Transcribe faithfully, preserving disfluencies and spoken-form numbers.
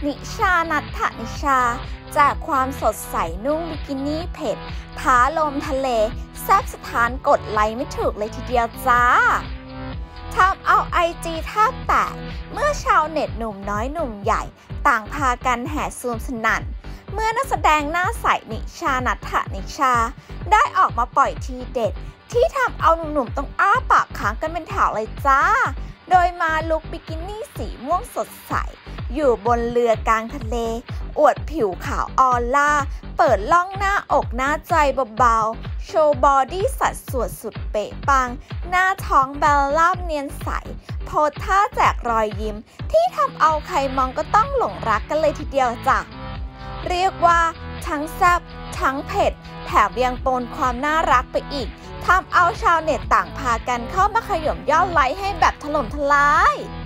นิชานัทธนิชาจากความสดใสนุ่งบิกินี่เผ็ดท้าลมทะเลแซ่บสถานกดไลค์ไม่ถูกเลยทีเดียวจ้าทำเอาไอจีแทบแตกเมื่อชาวเน็ตหนุ่มน้อยหนุ่มใหญ่ต่างพากันแห่ซูมสนั่นเมื่อนักแสดงหน้าใสนิชานัทธนิชาได้ออกมาปล่อยทีเด็ดที่ทำเอาหนุ่มๆต้องอ้าปากค้างกันเป็นแถวเลยจ้าโดยมาลุคบิกินี่สีม่วงสดใสอยู่บนเรือกลางทะเลอวดผิวขาวออร่าเปิดล่องหน้าอกหน้าใจเบาๆโชว์บอดี้สัดส่วนสุดเป๊ะปังหน้าท้องแบลล่าเนียนใสโพสท่าแจกรอยยิ้มที่ทำเอาใครมองก็ต้องหลงรักกันเลยทีเดียวจ้ะเรียกว่าทั้งแซ่บทั้งเผ็ดแถมยังปนความน่ารักไปอีกทำเอาชาวเน็ตต่างพากันเข้ามาขย่มยอดไลค์ให้แบบถล่มทลาย